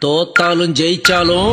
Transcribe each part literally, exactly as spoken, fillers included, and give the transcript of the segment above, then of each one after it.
தோத்தாலும் ஜெயிச்சாலும்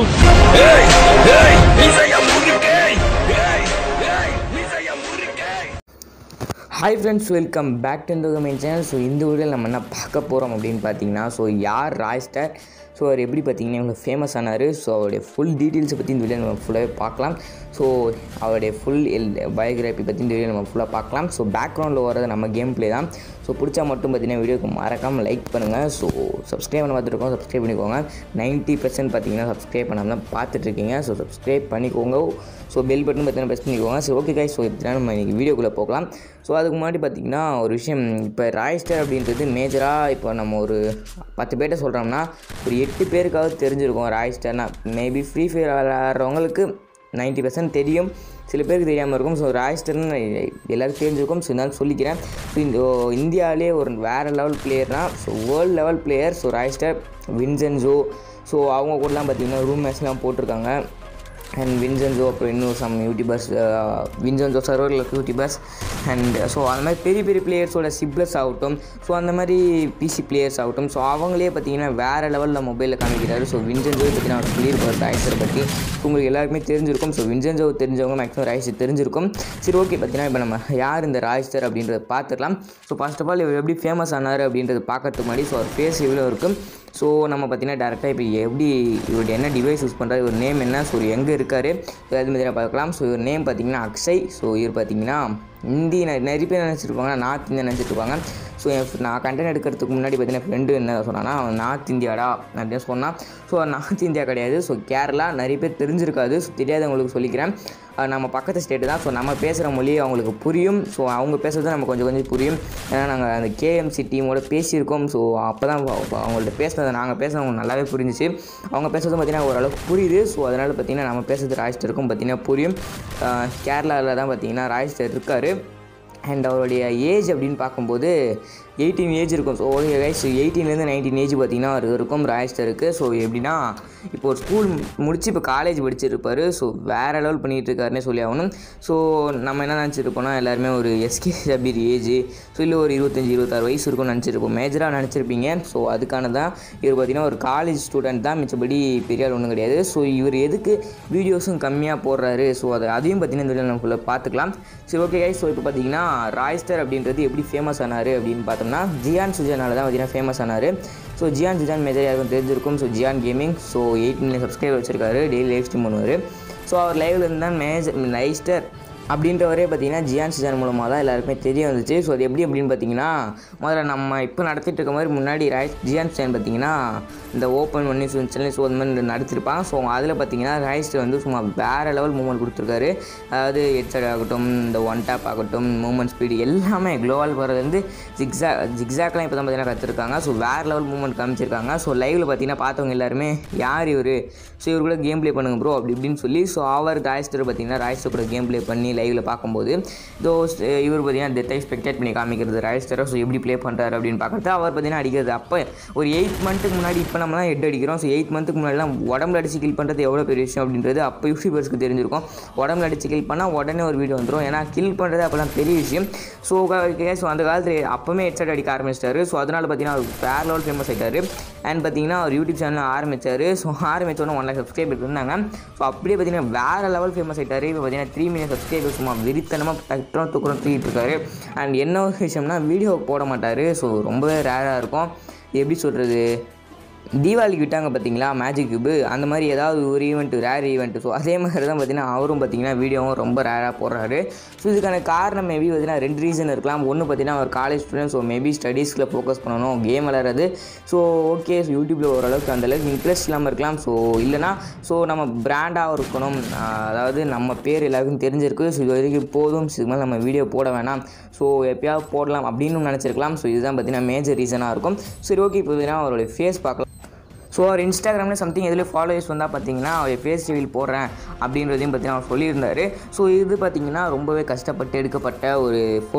hi friends, welcome back to the main channel. So இந்த வீடியோவில் நம்ம என்ன பார்க்க போகிறோம் அப்படின்னு பார்த்தீங்கன்னா, ஸோ யார் ராய்ஸ்டர், ஸோ அவர் எப்படி பார்த்தீங்கன்னா இவங்க ஃபேமஸ் ஆனார். ஸோ அவருடைய ஃபுல் டீட்டெயில்ஸை பற்றி இந்த வீடியோ நம்ம ஃபுல்லாகவே பார்க்கலாம். ஸோ அவருடைய ஃபுல் எல் பயோகிராஃபி பற்றி இந்த வீடியோ நம்ம ஃபுல்லாக பார்க்கலாம். ஸோ பேக்ரவுண்டில் வர்றது நம்ம கேம் ப்ளே தான். ஸோ பிடிச்சா மட்டும் பார்த்தீங்கன்னா வீடியோக்கு மறக்காமல் லைக் பண்ணுங்கள். ஸோ சப்ஸ்கிரைப் பண்ண பார்த்துருக்கோம், சப்ஸ்கிரைப் பண்ணிக்கோங்க. நைன்ட்டி பர்சன்ட் பார்த்தீங்கன்னா சப்ஸ்கிரைப் பண்ணாமல் தான் பார்த்துட்ருக்கீங்க. ஸோ சப்ஸ்கிரைப் பண்ணிக்கோங்க. ஸோ பெல் பட்டன் பார்த்தீங்கன்னா ப்ரெஸ் பண்ணிக்கோங்க. ஸோ ஓகே கைஸ், ஸோ இதெல்லாம் நம்ம இன்றைக்கி வீடியோக்குள்ளே போகலாம். ஸோ அதுக்கு முன்னாடி பார்த்திங்கன்னா ஒரு விஷயம், இப்போ ராய்ஸ்டர் அப்படின்றது மேஜராக இப்போ நம்ம ஒரு பத்து பேர்கிட்ட சொல்கிறோம்னா ஒரு எட்டு பேருக்காவது தெரிஞ்சிருக்கும் ராய்ஸ்டர்னா. மேபி ஃப்ரீ ஃபயர் விளையாடுறவங்களுக்கு நைன்ட்டி பர்சன்ட் தெரியும், சில பேருக்கு தெரியாமல் இருக்கும். ஸோ ராய்ஸ்டர்னு எல்லாருக்கும் தெரிஞ்சிருக்கும். ஸோ இருந்தாலும் சொல்லிக்கிறேன். ஸோ இந்த இந்தியாவிலே ஒரு வேறு லெவல் பிளேயர்னால், so world level player. So Raistar, Vincenzo, so அவங்க கூடலாம் பார்த்திங்கன்னா ரூம் மேட்ச்லாம் போட்டிருக்காங்க. அண்ட் வின்சென்சோ, அப்புறம் இன்னும் சம் யூடியூபர்ஸ், வின்சென்சோ சர்வரில் யூடியூபர்ஸ் அண்ட் ஸோ அந்த மாதிரி பெரிய பெரிய பிளேயர்ஸோட சிப்ளஸ் ஆகட்டும், ஸோ அந்த மாதிரி பிசி பிளேயர்ஸ் ஆகட்டும், ஸோ அவங்களே பார்த்தீங்கன்னா வேறு லெவலில் மொபைலில் காமிக்கிறாரு. ஸோ வின்சென்சோ பற்றி நான் சொல்லியிருப்பார் ராய்ஸ்டரை பற்றி, உங்களுக்கு எல்லாருக்குமே தெரிஞ்சிருக்கும். ஸோ வின்சென்சோ தெரிஞ்சவங்க மேக்ஸிமம் ராய்ஸ்டர் தெரிஞ்சிருக்கும். சரி ஓகே, பார்த்தீங்கன்னா இப்போ நம்ம யார் இந்த ராய்ஸ்டர் அப்படின்றத பார்த்துக்கலாம். ஸோ ஃபர்ஸ்ட் ஆஃப் ஆல் இவர் எப்படி ஃபேமஸ் ஆனார் அப்படின்றத பார்க்கறதுக்கு முன்னாடி ஸோ அவர் ஃபேஸ் எவ்வளோ இருக்கும். ஸோ நம்ம பார்த்தீங்கன்னா டேரெக்டாக இப்போ எப்படி இவருடைய என்ன டிவைஸ் யூஸ் பண்ணுறாரு, இவர் நேம் என்ன, ஸோ எங்கே இருக்கார், ஸோ அது மாதிரி பார்க்கலாம். ஸோ இவர் நேம் பார்த்தீங்கன்னா அக்ஷய். ஸோ இவர் பார்த்தீங்கன்னா ஹிந்தி நிறைய பேர் நினச்சிருப்பாங்க, நார்த் இந்தியா நினச்சிட்ருப்பாங்க. ஸோ நான் கண்டென்ட் எடுக்கிறதுக்கு முன்னாடி பார்த்தீங்கன்னா ஃப்ரெண்டு என்ன சொன்னான்னா அவன் நார்த் இந்தியாடா அப்படின்னு சொன்னான். ஸோ நார்த் இந்தியா கிடையாது, ஸோ கேரளா. நிறைய பேர் தெரிஞ்சிருக்காது, ஸோ தெரியாதவங்களுக்கு சொல்லிக்கிறேன். நம்ம பக்கத்து ஸ்டேட்டு தான். ஸோ நம்ம பேசுகிற மொழி அவங்களுக்கு புரியும். ஸோ அவங்க பேசுகிறது நம்ம கொஞ்சம் கொஞ்சம் புரியும். ஏன்னா நாங்கள் அந்த கேஎம்சி டீமோட பேசியிருக்கோம். ஸோ அப்போ தான் அவங்கள்ட்ட பேசுனதை நாங்கள் பேசுகிறது அவங்களுக்கு நல்லாவே புரிஞ்சிச்சு. அவங்க பேசுகிறது பார்த்திங்கன்னா ஓரளவுக்கு புரியுது. ஸோ அதனால் பார்த்திங்கன்னா நம்ம பேசுகிறது ராய்ஸ்டருக்கும் பார்த்திங்கன்னா புரியும். கேரளாவில் தான் பார்த்திங்கன்னா ராய்ஸ்டர் இருக்கார். அண்ட் அவருடைய ஏஜ் அப்படின்னு பார்க்கும்போது எயிட்டீன் ஏஜ் இருக்கும். ஸோ ஓகே கைஸ், ஸோ எயிட்டீன்லேருந்து நைன்டீன் ஏஜ் பார்த்திங்கன்னா அவர் இருக்கும் ராய்ஸ்டருக்கு. ஸோ எப்படின்னா இப்போ ஒரு ஸ்கூல் முடிச்சு இப்போ காலேஜ் படிச்சிருப்பார். ஸோ வேறு லெவல் பண்ணிகிட்டு இருக்காருன்னே சொல்லி ஆகணும். ஸோ நம்ம என்ன நினச்சிருப்போம்னா எல்லாருமே ஒரு எஸ்கே ஷபீர் ஏஜ், ஸோ இல்லை ஒரு இருபத்தஞ்சி இருபத்தாறு வயசு இருக்கும்னு நினச்சிருப்போம், மேஜராக நினச்சிருப்பீங்க. ஸோ அதுக்கான தான் இவர் பார்த்திங்கன்னா ஒரு காலேஜ் ஸ்டூடெண்ட் தான், மிச்சபடி பெரிய ஆள் ஒன்றும் கிடையாது. ஸோ இவர் எதுக்கு வீடியோஸும் கம்மியாக போடுறாரு, ஸோ அதை அதையும் பார்த்திங்கன்னா இந்த வீடியோ நம்ம ஃபுல்லாக பார்த்துக்கலாம். சரி ஓகே கைஸ், ஸோ இப்போ பார்த்திங்கன்னா ராய்ஸ்டர் அப்படின்றது எப்படி ஃபேமஸ் ஆனார் அப்படின்னு பார்த்தோம்னா ஜியான் சுஜானால் தான் பார்த்திங்கன்னா ஃபேமஸ் ஆனார். ஸோ ஜியான் சுஜான் மேஜர் யாருக்கும் தெரிஞ்சிருக்கும். ஸோ ஜியான் gaming, so eight million subscriber வச்சிருக்காரு, டெய்லி லைவ் ஸ்ட்ரீம் பண்ணுவார். ஸோ அவர் லைவில் இருந்தால் மேஜர் ராய்ஸ்டர் அப்படின்றவரே பார்த்திங்கன்னா ஜியான் சுஜான் மூலமாக தான் எல்லாருக்குமே தெரிய வந்துச்சு. ஸோ அது எப்படி அப்படின்னு பார்த்தீங்கன்னா, முதல்ல நம்ம இப்போ நடத்திட்டு இருக்க மாதிரி முன்னாடி ராய்ஸ் ஜியான் சுஜான் பார்த்திங்கன்னா இந்த ஓப்பன் பண்ணி சேனல் ஸோ அந்த மாதிரி நடத்திருப்பாங்க. ஸோ அதில் பார்த்திங்கன்னா ராய்ஸ்டர் வந்து சும்மா வேறு லெவல் மூவ்மெண்ட் கொடுத்துருக்காரு. அதாவது ஹெட்செட் ஆகட்டும், இந்த ஒன் டேப் ஆகட்டும், மூவ்மெண்ட் ஸ்பீடு எல்லாமே க்ளோவால் போகிறது வந்து ஜிக்ஸா ஜிக்ஸாக்லாம் இப்போ தான் பார்த்திங்கன்னா கற்றுருக்காங்க. ஸோ வேறு லெவல் மூவ்மெண்ட் காமிச்சிருக்காங்க. ஸோ லைவில் பார்த்திங்கன்னா பார்த்தவங்க எல்லாருமே யார் இவர், ஸோ இவர் கூட கேம் ப்ளே பண்ணுங்க ப்ரோ அப்படி இப்படின்னு சொல்லி, ஸோ அவர் ராய்ஸ்டர் பார்த்திங்கன்னா ராய்ஸ்டர் கூட கேம் ப்ளே பண்ணி லைவில் பார்க்கும்போது இதோ இவர் பார்த்திங்கன்னா டெத்தை ஸ்பெக்டேட் பண்ணி காமிக்கிறது ராய்ஸ்டரை. ஸோ எப்படி ப்ளே பண்ணுறாரு அப்படின்னு பார்க்குறது, அவர் பார்த்திங்கன்னா அடிக்கிறது. அப்போ ஒரு எயிட் மந்த்துக்கு முன்னாடி இப்போ நம்ம தான் ஹெட் அடிக்கிறோம். ஸோ எயிட் மந்த்துக்கு முன்னாடிலாம் உடம்புல அடிச்சு கில் பண்ணுறது எவ்வளோ பெரிய விஷயம் அப்படின்றது அப்போ யூடியூபர்ஸ்க்கு தெரிஞ்சிருக்கும். உடம்புல அடிச்சு கில் பண்ணால் உடனே ஒரு வீடியோ வந்துடும், ஏன்னா கில் பண்ணுறது அப்போலாம் பெரிய விஷயம். ஸோ ஸோ அந்த காலத்தில் அப்போவே ஹெட்செட் அடிக்க ஆரம்பிச்சிட்டாரு. ஸோ அதனால் பார்த்திங்கன்னா அவர் வேறு லெவல் ஃபேமஸ் ஆகிட்டார். அண்ட் பார்த்திங்கன்னா அவர் யூடியூப் சேனல் ஆரம்பித்தார். ஸோ ஆரம்பித்தோன்னே ஒன் லேக் சப்ஸ்கிரைபர் இருந்தாங்க. ஸோ அப்படியே பார்த்திங்கன்னா வேறு லெவல் ஃபேமஸ் ஆகிட்டார். இப்போ பார்த்திங்கன்னா த்ரீ மில்லியன் சப்ஸ்கிரைபர் சும்மா வெறித்தனமாக டக்குறம் தூக்குறோம் தூக்கிட்டு இருக்காரு. அண்ட் என்ன ஒரு விஷயம்னா வீடியோ போட மாட்டார். ஸோ ரொம்பவே ரேராக இருக்கும். எப்படி சொல்கிறது, தீபாவளிக்கு விட்டாங்க பார்த்தீங்களா மேஜிக் கியூபு, அந்த மாதிரி ஏதாவது ஒரு ஈவெண்ட், ரேர் ஈவெண்ட். ஸோ அதே மாதிரி தான் பார்த்திங்கன்னா அவரும் பார்த்திங்கன்னா வீடியோவும் ரொம்ப ரேராக போடுறாரு. ஸோ இதுக்கான காரணம் மேபி பார்த்திங்கன்னா ரெண்டு ரீசன் இருக்கலாம். ஒன்று பார்த்திங்கன்னா அவர் காலேஜ் ஸ்டூடெண்ட், ஸோ மேபி ஸ்டடீஸில் ஃபோக்கஸ் பண்ணணும், கேம் விளையாடுறது. ஸோ ஓகே, ஸோ யூடியூப்பில் ஓரளவுக்கு அந்தளவுக்கு இன்ட்ரெஸ்ட் இல்லாமல் இருக்கலாம். ஸோ இல்லைனா ஸோ நம்ம பிராண்டாக இருக்கணும், அதாவது நம்ம பேர் எல்லாருக்கும் தெரிஞ்சிருக்கு. ஸோ இது வரைக்கும் போதும், இதுக்கு மேலே நம்ம வீடியோ போட வேணாம், ஸோ எப்போயாவது போடலாம் அப்படின்னு நினச்சிருக்கலாம். ஸோ இதுதான் பார்த்திங்கன்னா மேஜர் ரீசனாக இருக்கும். சரி ஓகே, இப்போ பார்த்திங்கன்னா அவருடைய ஃபேஸ் பார்க்கலாம். ஸோ அவர் இன்ஸ்டாகிராமில் சம்திங் எதுலேயும் ஃபாலோவர்ஸ் வந்தால் பார்த்தீங்கன்னா அவர் ஃபேஸ் ரிவீல் போடுறேன் அப்படின்றதையும் பார்த்தீங்கன்னா அவர் சொல்லியிருந்தார். ஸோ இது பார்த்திங்கன்னா ரொம்பவே கஷ்டப்பட்டு எடுக்கப்பட்ட ஒரு ஃபோட்டோ.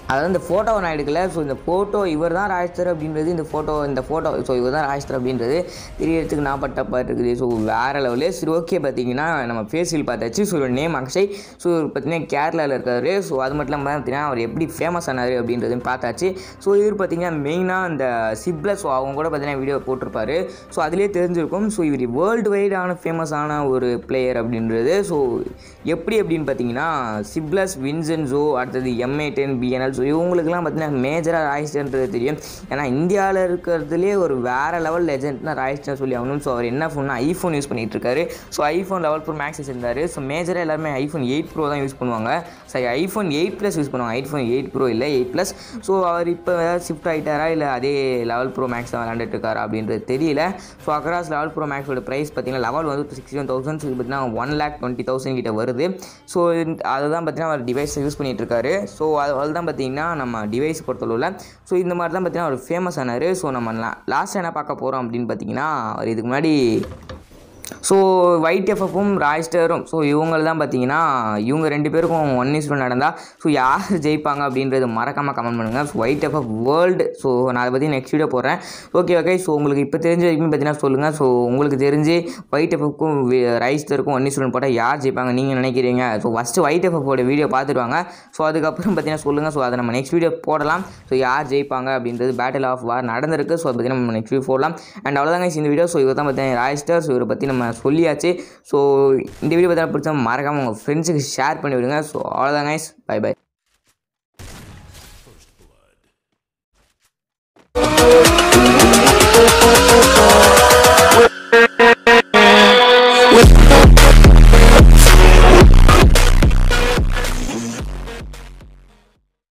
அதாவது இந்த ஃபோட்டோவை நான் எடுக்கல. ஸோ இந்த ஃபோட்டோ இவர் தான் ராஜ்தர் அப்படின்றது, இந்த ஃபோட்டோ இந்த ஃபோட்டோ ஸோ இவர் தான் ராஜ்தர் அப்படின்றது தெரியறதுக்கு நான் பட்டப்பா இருக்குது. ஸோ வேறு லெவலு. சரி ஓகே, பார்த்தீங்கன்னா நம்ம ஃபேஸில் பார்த்தாச்சு. ஸோ ஒரு நேம் அக்ஷய். ஸோ இவர் பார்த்தீங்கன்னா கேரளாவில் இருக்கார். ஸோ அது மட்டும் இல்லாமல் பார்த்தீங்கன்னா அவர் எப்படி ஃபேமஸ் ஆனார் அப்படின்றதையும் பார்த்தாச்சு. ஸோ இவர் பார்த்தீங்கன்னா மெயினாக இந்த சிப்ல ஸோ அவங்க கூட பார்த்தீங்கன்னா வீடியோ போட்டிருப்பாரு. ஸோ அதிலே தெரிஞ்சிருக்கும். ஸோ இவர் வேர்ல்டு வைடான ஃபேமஸான ஒரு பிளேயர் அப்படின்றது. ஸோ எப்படி அப்படின்னு பார்த்தீங்கன்னா சிப்லஸ், வின்சென்சோ, அடுத்தது எம்ஏ டென், பிஎன்எல், ஸோ இவங்களுக்குலாம் பார்த்தீங்கன்னா மேஜராக ராய்ஸ்டர்ன்றது தெரியும். ஏன்னா இந்தியாவில் இருக்கிறதுலே ஒரு வேறு லெவல் லெஜெண்ட்னா ராய்ஸ்டர் சொல்லி ஆகணும். ஸோ அவர் என்ன ஃபோன்னா ஐஃபோன் யூஸ் பண்ணிகிட்டு இருக்காரு. So iPhone level pro max வச்சிருந்தாரு. ஸோ மேஜராக எல்லாருமே ஐஃபோன் எயிட் ப்ரோ தான் யூஸ் பண்ணுவாங்க. சரி, ஐஃபோன் எயிட் ப்ளஸ் யூஸ் பண்ணுவாங்க. ஐஃபோன் எயிட் ப்ரோ இல்லை, எயிட் ப்ளஸ். ஸோ அவர் இப்போ ஏதாவது ஷிஃப்ட் ஆகிட்டாரா இல்லை அதே லெவல் ப்ரோ மேக்ஸ் தான் விளாண்டுட்டு இருக்காரா அப்படின்றது தெரியல. ஸோ அக்ராஸ் லெவல் ப்ரோ மேக்ஸோட ப்ரைஸ் பார்த்தீங்கன்னா லெவல் வந்து சிக்ஸ்டி ஒன் தௌசண்ட் பார்த்தீங்கன்னா ஒன் லேக் டுவெண்ட்டி தௌசண்ட் கிட்ட வருது. ஸோ அதுதான் பார்த்தீங்கன்னா அவர் டிவைஸ் யூஸ் பண்ணிகிட்டு இருக்காரு. ஸோ அது தான் பார்த்தீங்கன்னா நம்ம டிவைஸ் பொறுத்தளவில். ஸோ இந்த மாதிரி தான் பார்த்தீங்கன்னா அவர் ஃபேமஸ் ஆனார். ஸோ நம்ம லாஸ்ட் என்ன பார்க்க போகிறோம் அப்படின்னு பார்த்தீங்கன்னா அவர் இதுக்கு முன்னாடி ஸோ ஒயிட் எஃப்எஃப்பும் ராய்ஸ்டரும் ஸோ இவங்க தான் பார்த்தீங்கன்னா இவங்க ரெண்டு பேருக்கும் ஒன் இஸ்டு நடந்தால் ஸோ யார் ஜெயிப்பாங்க அப்படின்றது மறக்காமல் கமெண்ட் பண்ணுங்கள். So white FF world. So நான் அதை பற்றி நெக்ஸ்ட் வீடியோ போடுறேன். Okay okay. ஸோ உங்களுக்கு இப்போ தெரிஞ்ச வரைக்கும் பார்த்தீங்கன்னா சொல்லுங்கள். ஸோ உங்களுக்கு தெரிஞ்சு ஒயிட் எஃப்எஃப்க்கும் ராய்ஸ்டருக்கும் ஒன் இஸ்டு போட்டால் யார் ஜெயிப்பாங்க நீங்கள் நினைக்கிறீங்க? ஸோ ஃபஸ்ட்டு ஒயிட் எஃப்எஃப்போட வீடியோ பார்த்துருவாங்க. ஸோ அதுக்கப்புறம் பார்த்தீங்கன்னா சொல்லுங்கள். ஸோ அதை நம்ம நெக்ஸ்ட் வீடியோ போடலாம். ஸோ யார் ஜெயிப்பாங்க அப்படின்றது பேட்டில் ஆஃப் வார் நடந்திருக்கு. ஸோ அதை பற்றி நம்ம நெக்ஸ்ட் வீடியோ போடலாம். அண்ட் அவ்வளோதாங்க இந்த வீடியோ. ஸோ இவர் தான் பார்த்தீங்கன்னா ராய்ஸ்டர். ஸோ இவரை பற்றி நம்ம சொல்லியாச்சு. ஸோ இந்த வீடியோ பார்த்தா பிடிச்சா மறக்காமல் உங்கள் ஃப்ரெண்ட்ஸுக்கு ஷேர் பண்ணி விடுங்க. ஸோ அவ்வளோதான் கைஸ், பை பை.